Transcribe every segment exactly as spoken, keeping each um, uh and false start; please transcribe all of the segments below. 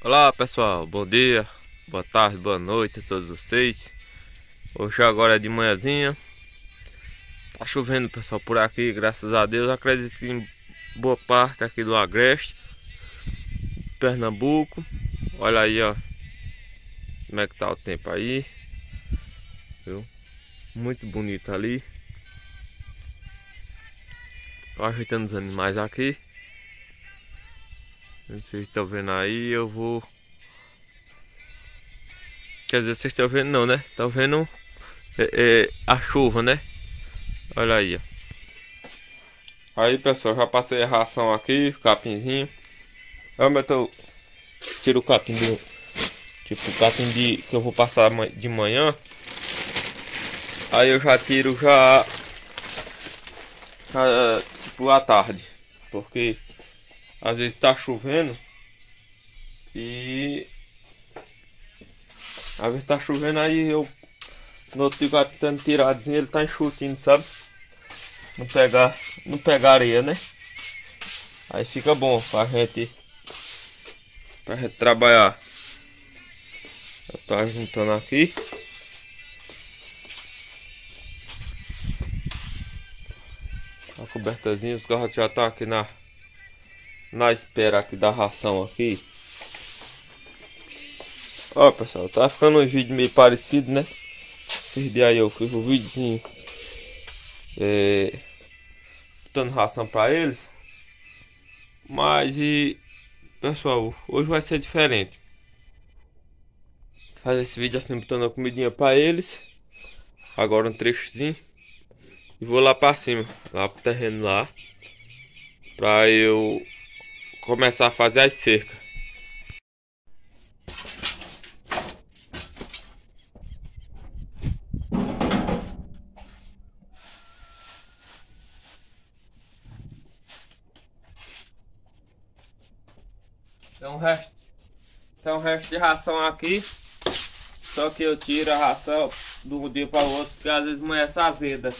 Olá pessoal, bom dia, boa tarde, boa noite a todos vocês. Hoje agora é de manhãzinha. Tá chovendo pessoal por aqui, graças a Deus. Acredito que em boa parte aqui do Agreste, Pernambuco. Olha aí, ó, como é que tá o tempo aí, viu? Muito bonito ali. Tô ajeitando os animais aqui. Vocês estão vendo aí, eu vou... Quer dizer, vocês estão vendo não, né? Estão vendo é, é, a chuva, né? Olha aí, ó. Aí pessoal, já passei a ração aqui, o capinzinho. Eu meto, tiro o capim do... Tipo, o capim de, que eu vou passar de manhã. Aí eu já tiro já... já tipo, à tarde. Porque às vezes tá chovendo. E... às vezes tá chovendo, aí eu... no outro dia vai tentando tiradozinho, ele tá enxutinho, sabe? Não pegar, não pegar areia, né? Aí fica bom pra gente, pra gente trabalhar. Eu tô juntando aqui. A cobertazinha, os garrotes já tá aqui na na espera aqui da ração aqui. Ó pessoal, tá ficando um vídeo meio parecido, né? Esses dias aí eu fiz um videozinho é, botando ração pra eles. Mas e pessoal, hoje vai ser diferente. Fazer esse vídeo assim, botando a comidinha pra eles. Agora um trechozinho. E vou lá pra cima, lá pro terreno lá, pra eu começar a fazer as cercas. Tem um resto, tem um resto de ração aqui. Só que eu tiro a ração de um dia para o outro, porque às vezes amanhece azeda.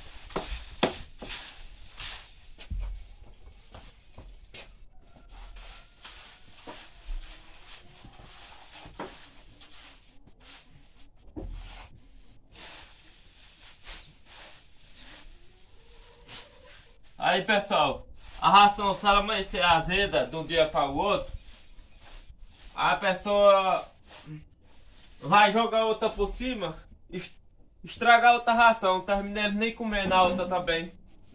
Aí pessoal, a ração, se ela amanhecer azeda de um dia para o outro, a pessoa vai jogar outra por cima, estragar outra ração, termina nem comendo a outra também.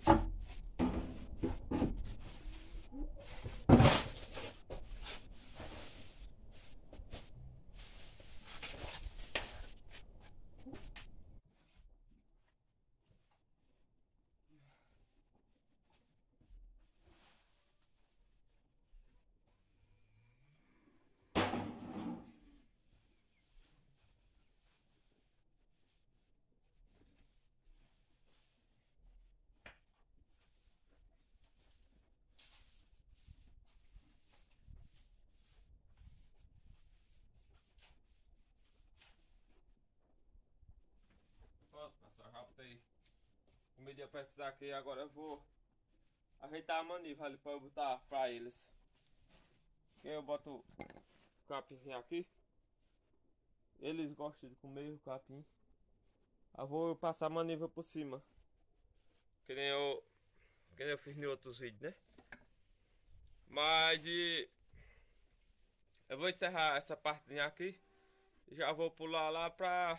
Pronto pessoal, já botei comida pra precisar aqui. Agora eu vou ajeitar a maniva ali pra eu botar pra eles. Eu boto o capinzinho aqui. Eles gostam de comer o capim. Eu vou passar a maniva por cima. Que nem eu, que nem eu fiz em outros vídeos, né? Mas e... eu vou encerrar essa partezinha aqui. E já vou pular lá pra...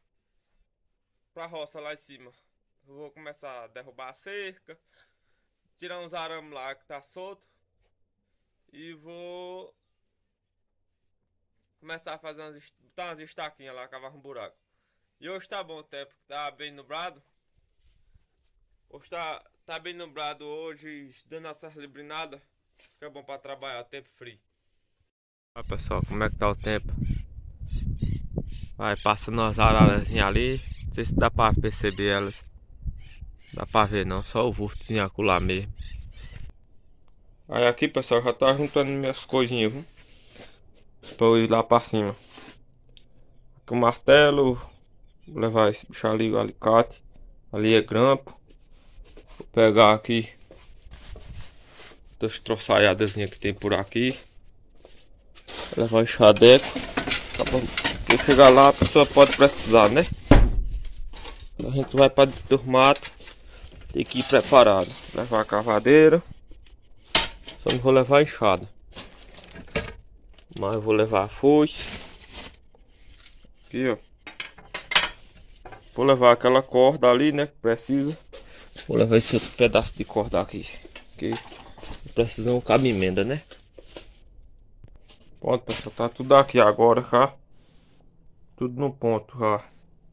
pra roça lá em cima. Eu vou começar a derrubar a cerca. Tirar uns arames lá que tá solto. E vou... começar a fazer umas, botar umas estaquinhas lá, cavar um buraco. E hoje tá bom o tempo, tá bem nublado. Hoje tá, tá bem nublado hoje, dando essa librinada. Que é bom pra trabalhar, tempo frio. Olha pessoal, como é que tá o tempo. Vai passando umas ararazinhas ali. Não sei se dá pra perceber elas. Dá pra ver não, só o vurtozinho acolá mesmo. Aí aqui pessoal, já tô juntando minhas coisinhas, viu? Pra eu ir lá pra cima. Aqui o martelo. Vou levar esse bicho ali, o alicate. Ali é grampo. Vou pegar aqui das troçaiadazinhas que tem por aqui. Levar o enxadeco. Porque chegar lá a pessoa pode precisar, né? A gente vai para dentro do mato. Tem que ir preparado. Levar a cavadeira. Só não vou levar a enxada. Mas eu vou levar a foice. Aqui, ó. Vou levar aquela corda ali, né? Que precisa. Vou levar esse outro pedaço de corda aqui. Que precisa um cabo emenda, né? Pronto, pessoal. Tá tudo aqui agora, já. Tudo no ponto, já.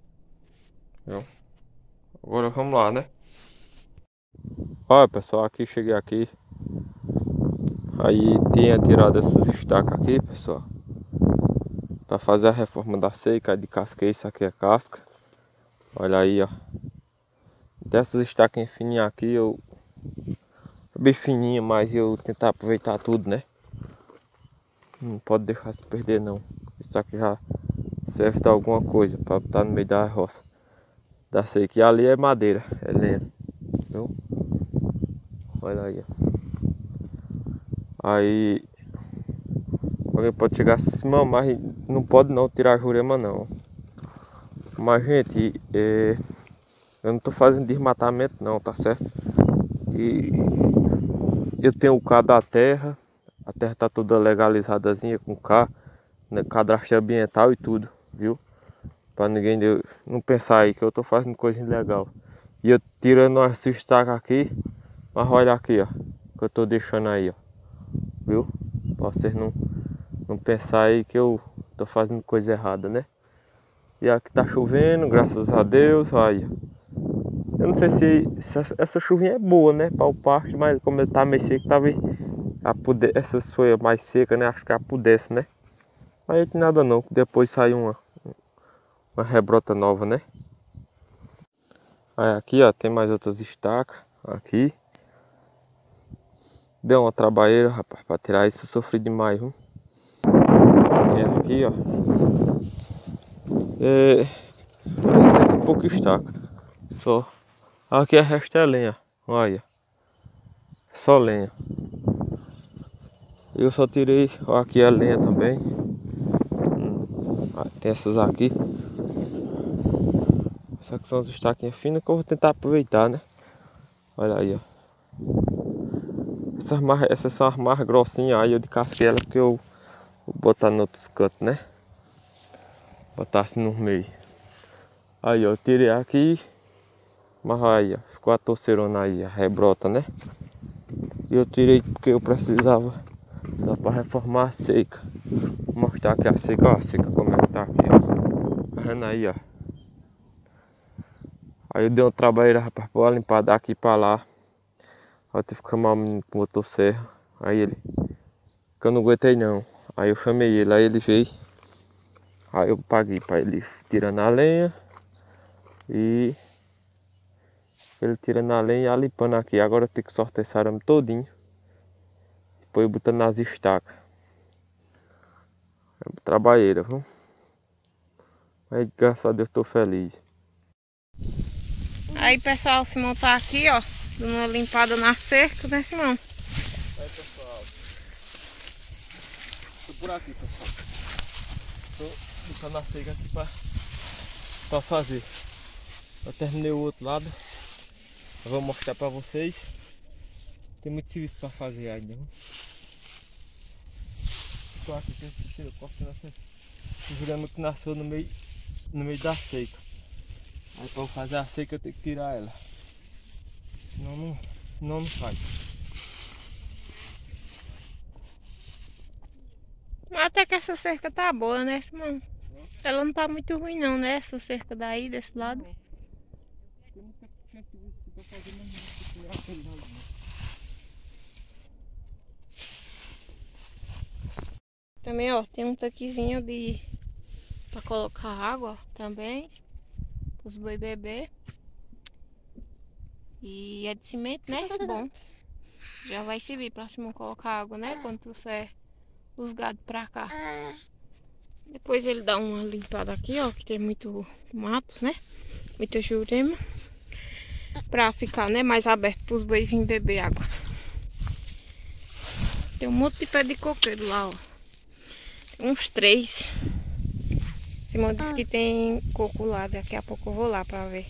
Agora vamos lá, né? Olha, pessoal. Aqui, cheguei aqui. Aí tinha tirado essas estacas aqui, pessoal. Pra fazer a reforma da seca de casqueiro. Isso aqui é casca. Olha aí, ó. Dessas estacas fininhas aqui, eu... bem fininha, mas eu tentar aproveitar tudo, né? Não pode deixar se perder, não. Isso aqui já serve de alguma coisa pra botar no meio da roça. Da seca. E ali é madeira, é lenha. Viu? Olha aí, ó. Aí... alguém pode chegar assim, mas não pode não tirar a jurema, não. Mas, gente, é... eu não tô fazendo desmatamento não, tá certo? E eu tenho o cadastro da terra. A terra tá toda legalizadazinha com K, né? Cadastro ambiental e tudo, viu? Pra ninguém não pensar aí que eu tô fazendo coisa ilegal. E eu tirando essa estaca aqui, mas olha aqui, ó, que eu tô deixando aí, ó. Viu? Pra vocês não, não pensar aí que eu tô fazendo coisa errada, né? E aqui tá chovendo, graças a Deus, olha. Eu não sei se, se essa chuvinha é boa, né, para o pasto, mas como ele tá meio seco, talvez a puder, essa folha mais seca, né, acho que apodrece, né. Mas não tem nada não, depois sai uma, uma rebrota nova, né. Aí aqui, ó, tem mais outras estacas, aqui. Deu uma trabalheira, rapaz, para tirar isso, eu sofri demais, viu. E aqui, ó. É... cento e pouco estaca, só. Aqui é resto é lenha, olha. Só lenha. Eu só tirei, ó, aqui é lenha também. Hum, tem essas aqui. Essas aqui são as estaquinhas finas que eu vou tentar aproveitar, né? Olha aí, ó. Essas, mais, essas são as mais grossinhas aí, eu de casquei ela porque eu vou botar nos outros cantos, né? Botar assim no meio. Aí, ó, eu tirei aqui. Mas aí, ó, ficou a torceirona aí, a rebrota, né? E eu tirei porque eu precisava. Dá pra reformar a seca. Vou mostrar aqui a seca, ó, a seca como é que tá aqui, ó. Tá vendo aí, ó. Aí eu dei um trabalho, rapaz, pra limpar daqui pra lá. Aí eu tive que chamar o menino com motosserra. Aí ele... que eu não aguentei não. Aí eu chamei ele, aí ele veio. Aí eu paguei pra ele tirando a lenha. E... ele tirando a lenha e limpando aqui. Agora eu tenho que sortear esse arame todinho. Depois eu botando nas estacas. É trabalheira, viu? Aí graças a Deus estou feliz. Aí pessoal, o Simão tá aqui, ó, dando uma limpada na cerca, né, Simão? Aí pessoal, tô por aqui, pessoal. Tô botando a seca aqui pra, pra fazer. Eu terminei o outro lado. Eu vou mostrar pra vocês. Tem muito serviço pra fazer ainda, viu? Tô aqui, tem esse cheiro, cortando essa jurema que nasceu no meio, no meio da seca. Aí pra eu fazer a seca eu tenho que tirar ela. Senão não, não, não faz. Até que essa cerca tá boa, né, Simão? Ela não tá muito ruim não, né? Essa cerca daí, desse lado. Tem muita serviço pra fazer, mas não tem que tirar. Também, ó, tem um tanquezinho de... pra colocar água, ó, também. Os boi beber. E é de cimento, né? Bom. Já vai servir pra Simão colocar água, né? Quando trouxer os gados pra cá. Depois ele dá uma limpada aqui, ó, que tem muito mato, né? Muita jurema. Pra ficar, né, mais aberto pros boi virem beber água. Tem um monte de pé de coqueiro lá, ó. Uns três. Simão disse que tem coco lá. Daqui a pouco eu vou lá pra ver.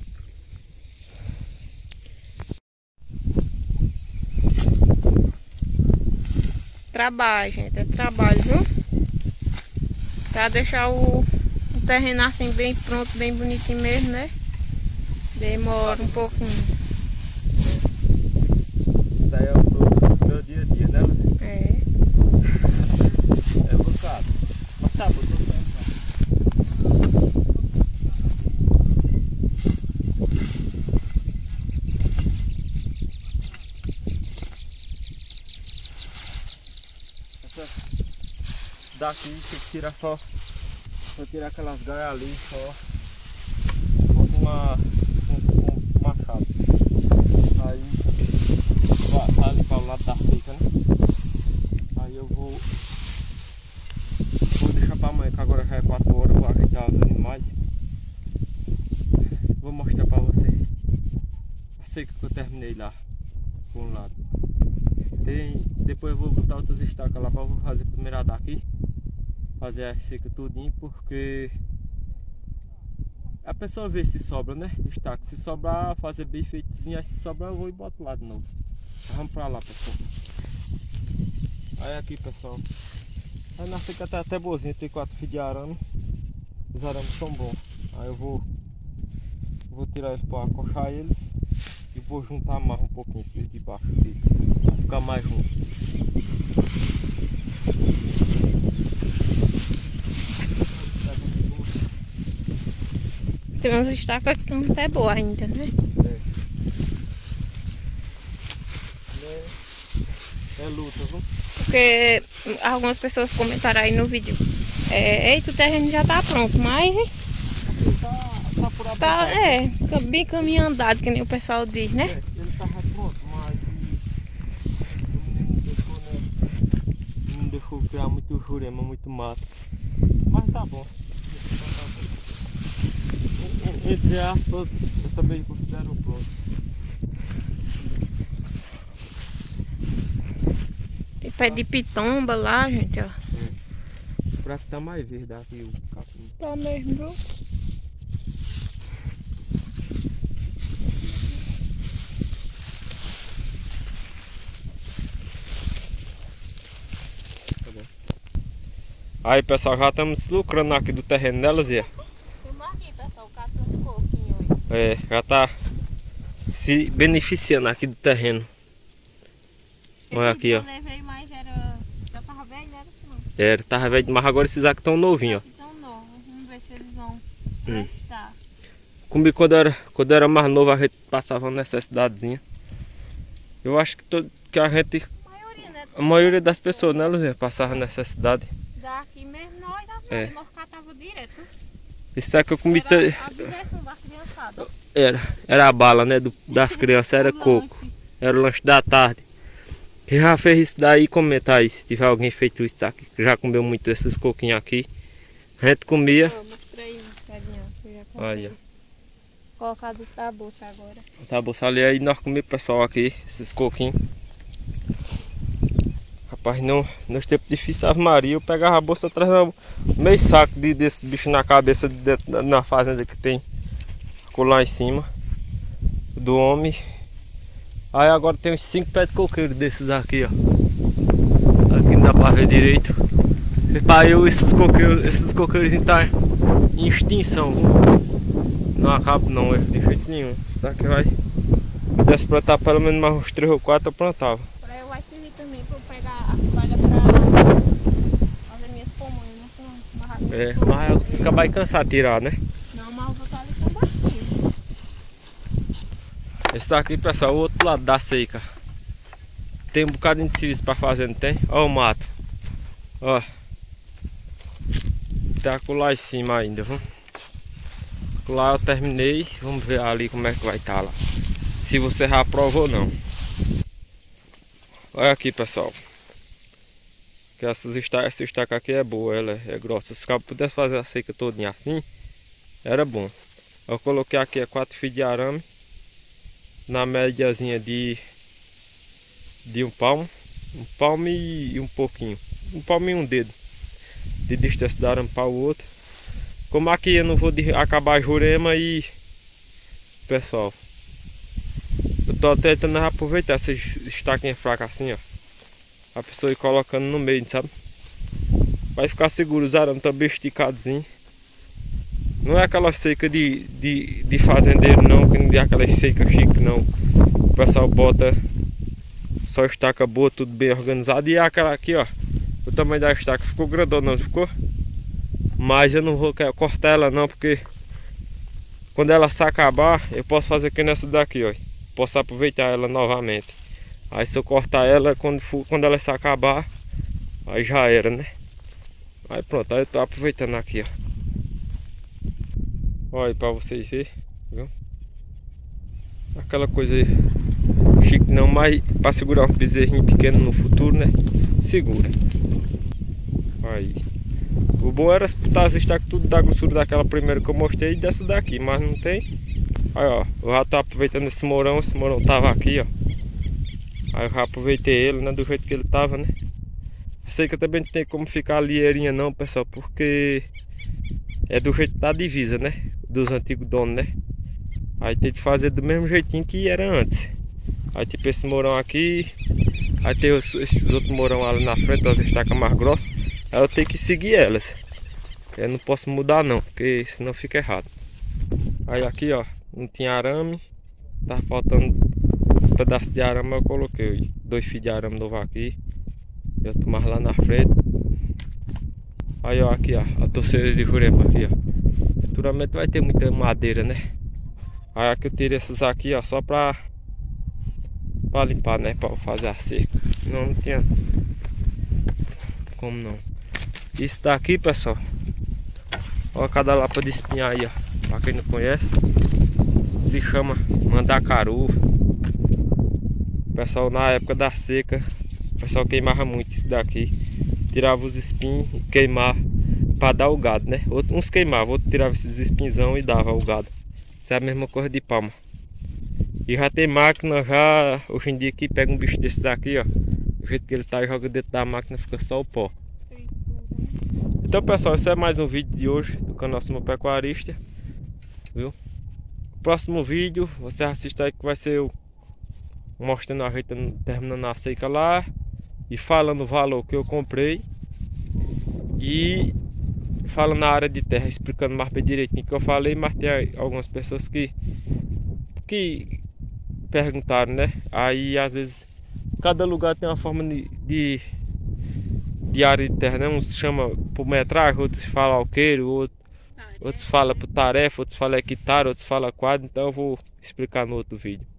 Trabalho, gente. É trabalho, viu? Pra deixar o, o terreno assim bem pronto, bem bonitinho mesmo, né? Demora um pouquinho. Isso daí é o meu dia a dia, né, Luzia? É. É bocado. Mas tá, vou tocar. Essa daqui tem que tirar só. Só tirar aquelas galhas ali só. Com uma. com, com machado. Aí. Vai ali para o lado da seca, né? Aí eu vou. Vou deixar para amanhã, que agora já é quatro horas, vou ajeitar os animais. Vou mostrar para vocês a seca que eu terminei lá, por um lado. Tem, depois eu vou botar outras estacas lá para fazer a primeira daqui. Fazer a seca tudinho, porque a pessoa vê se sobra, né? Estaca. Se sobrar, fazer bem feitozinho, aí se sobrar eu vou e boto lá de novo. Vamos pra lá, pessoal. Aí aqui, pessoal. Aí na seca tá até boazinha, tem quatro fios de arame. Os arames são bons. Aí eu vou vou tirar eles para acochar eles e vou juntar mais um pouquinho esses de baixo aqui, pra ficar mais junto. Tem umas estacas que estão até boas ainda, né? É. É, é luta, viu? Porque algumas pessoas comentaram aí no vídeo. É, eita, o terreno já tá pronto, mas Tá, tá por aí. tá, é, bem caminho andado, que nem o pessoal diz, né? É, ele tava pronto, mas não deixou, né? Não deixou criar muito jurema, muito mato. Mas tá bom. Entre aspas, eu também considero pronto. Tem pé de pitomba lá, gente, ó. É. Pra que tá mais verde aqui o capim. Tá mesmo, viu? Tá bom. Aí, pessoal, já estamos lucrando aqui do terreno delas, Zé. Aqui, pessoal, catando um pouquinho hoje. É, já tá se beneficiando aqui do terreno. Olha aqui, ó. Eu levei, mas era... já tava velho, não era assim não. Era, tava velho demais, agora esses aqui estão novinhos, ó. Estão novos, vamos ver se eles vão Hum. prestar. Comigo quando era, quando era mais novo a gente passava uma necessidadezinha. Eu acho que, todo, que a gente, A maioria, né? a maioria das pessoas, né, Luzinha, passava necessidade. Daqui mesmo nós, É. é. nós catava direto. Isso é que eu comi. Era te- a diversão da criançada. Era, era a bala, né, do, das crianças, era O coco. lanche. Era o lanche da tarde. Quem já fez isso daí, comenta aí, se tiver alguém feito isso aqui, que já comeu muito esses coquinhos aqui. A gente comia. Ó, mostrei um carinho, que eu já comprei. Olha. Colocar do da bolsa agora. Essa bolsa ali aí nós comemos, pessoal, aqui, esses coquinhos. Rapaz, não, nos tempos difíceis, Ave Maria, eu pegava a bolsa atrás do meio saco de, desse bicho na cabeça de dentro, da- na fazenda que tem. Ficou lá em cima do homem. Aí agora tem uns cinco pés de coqueiro desses aqui, ó. Aqui não dá pra ver direito. Para eu, esses coqueiros, esses coqueiros estão em extinção, viu? Não acaba não, de jeito nenhum. Isso daqui vai. Se pudesse plantar pelo menos mais uns três ou quatro, eu plantava. Pra eu vai servir também pra eu pegar as palhas pra fazer minhas pomonhas, né? Com barraca. É, mas fica mais cansado de tirar, né? Não, mas eu vou estar ali com baixinho. Esse daqui, pessoal, o outro lado da seca. Tem um bocadinho de serviço pra fazer, não tem? Ó o mato. Ó. Tá com lá em cima ainda, viu? Lá eu terminei. Vamos ver ali como é que vai estar lá. Se você já aprovou ou não. Olha aqui, pessoal. Que essas estacas, essa estaca aqui é boa, ela é grossa. Se o cabo pudesse fazer a seca todinha assim, era bom. Eu coloquei aqui é quatro fios de arame. Na médiazinha de de um palmo, um palmo e um pouquinho, um palmo e um dedo. de distância do arame para o outro. Como aqui eu não vou de, acabar a Jurema e... Pessoal, eu tô tentando aproveitar esses estaquinhas fracas assim, ó. A pessoa ir colocando no meio, sabe? Vai ficar seguro, os arames também esticadozinho. Não é aquela seca de, de, de fazendeiro não, que não é aquela seca chique não. O pessoal bota só estaca boa, tudo bem organizado. E é aquela aqui, ó. O tamanho da estaca ficou grandona, não ficou? Mas eu não vou cortar ela não, porque quando ela se acabar, eu posso fazer aqui nessa daqui, ó. Posso aproveitar ela novamente. Aí se eu cortar ela, quando, for, quando ela se acabar, aí já era, né? Aí pronto, aí eu tô aproveitando aqui, ó. Olha aí pra vocês verem, viu? Aquela coisa chique não, mas pra segurar um bezerrinho pequeno no futuro, né? Segura. Aí. O bom era botar as estacas tudo da grossura daquela primeira que eu mostrei e dessa daqui, mas não tem. Aí ó, eu já tô aproveitando esse morão, esse morão tava aqui, ó. Aí eu já aproveitei ele, né, do jeito que ele tava, né. Eu sei que eu também não tem como ficar lieirinha não, pessoal, porque é do jeito da divisa, né, dos antigos donos, né. Aí tem que fazer do mesmo jeitinho que era antes. Aí tipo esse morão aqui, aí tem os, esses outros morão ali na frente, as estacas mais grossas. Aí eu tenho que seguir elas. Eu não posso mudar não, porque senão fica errado. Aí aqui ó, não tinha arame. Tá faltando os pedaços de arame, eu coloquei dois fios de arame novo aqui. Eu tô mais lá na frente. Aí ó, aqui ó, a torceira de Jurema aqui ó. Futuramente vai ter muita madeira, né? Aí aqui eu tirei essas aqui ó, só pra Pra limpar, né, pra fazer a cerca. Não, não tinha como não. Isso daqui, pessoal, ó, cada lapa de espinha aí, ó. Pra quem não conhece, se chama mandacaru. Pessoal, na época da seca, o pessoal queimava muito isso daqui. Tirava os espinhos e queimava pra dar o gado, né? Uns queimavam, outros tiravam esses espinhos e dava o gado. Isso é a mesma coisa de palma. E já tem máquina, já hoje em dia que pega um bicho desse daqui, ó. Do jeito que ele tá, joga dentro da máquina, fica só o pó. Então pessoal, esse é mais um vídeo de hoje do canal Simão Pecuarista, viu? Próximo vídeo, você assiste aí que vai ser eu mostrando a gente terminando a seca lá e falando o valor que eu comprei e falando na área de terra, explicando mais bem direitinho que eu falei, mas tem algumas pessoas que que perguntaram, né? Aí às vezes cada lugar tem uma forma de, de, de área de terra, né? Uns chama por metragem, outros falam alqueiro, outros, outros falam por tarefa, outros falam hectare, outros falam quadro. Então eu vou explicar no outro vídeo.